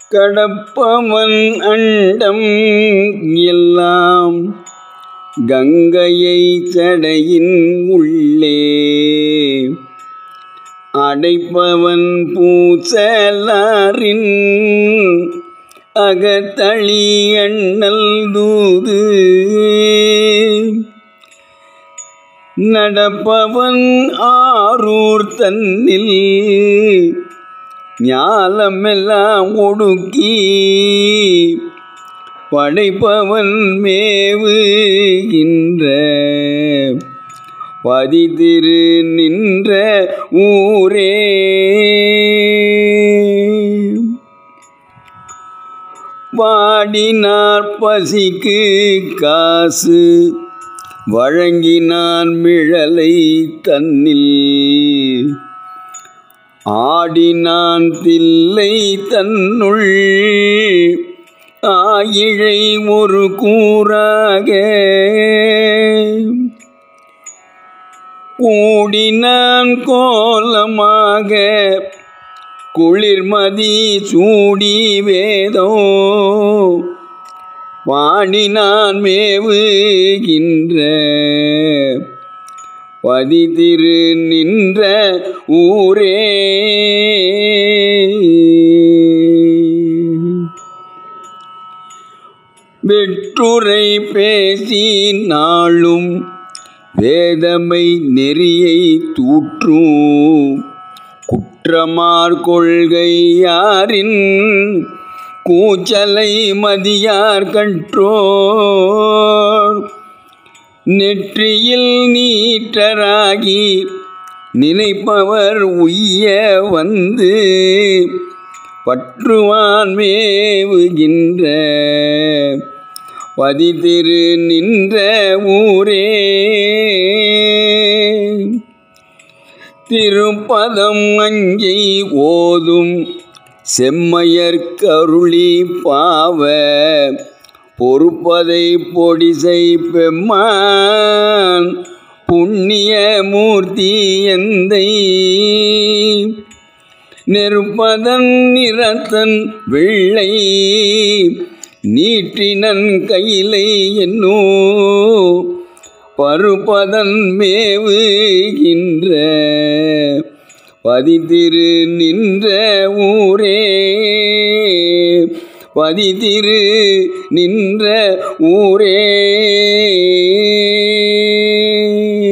கடப்பவன் அண்டம் எல்லாம் கங்கையை சடையின் உள்ளே அடைப்பவன் பூசலாரின் அகத்தளி அண்ணல் தூது நடப்பவன் ஆரூர் தன்னில் ஞாலமெல்லாம் ஒடுக்கி படைப்பவன் மேவுகின்ற பதிதிரு நின்ற ஊரே. வாடினார் பசிக்கு காசு வழங்கினான் மிழலை தன்னில் ஆடினான் தில்லை தன்னுள் ஆயிழை ஒரு கூறாக கூடினான் கோலமாக குளிர்மதி சூடி வேதோ வாணினான் மேவுகின்ற பதிதிரு நின்ற ஊரே. வெற்றுரை பேசி நாளும் வேதமை நெறியை தூற்றும் குற்றமார் கொள்கையாரின் கூச்சலை மதியார் கற்றோர் நெற்றியில் நீற்றராகி நினைப்பவர் உய்ய வந்து பற்றுவான் மேவுகின்ற பதிதிரு நின்ற ஊரே. திருப்பதம் அஞ்சை ஓதும் செம்மையற்கருளி பாவ பொறுப்பதை பொடிசை பெம்மான் புண்ணிய மூர்த்தி எந்தை நெருப்பதன் நிறத்தன் வெள்ளை நீற்றினன் கையிலை என்னோ பருப்பதன் மேவுகின்ற பதிதிரு நின்ற ஊரே. பதிதிரு நின்ற ஊரே.